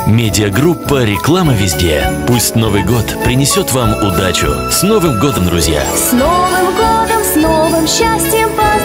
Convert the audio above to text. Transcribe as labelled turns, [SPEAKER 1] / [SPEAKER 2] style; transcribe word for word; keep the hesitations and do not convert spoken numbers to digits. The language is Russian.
[SPEAKER 1] Медиагруппа «Реклама везде». Пусть Новый год принесет вам удачу. С Новым годом, друзья!
[SPEAKER 2] С Новым годом, с новым счастьем поздравляем!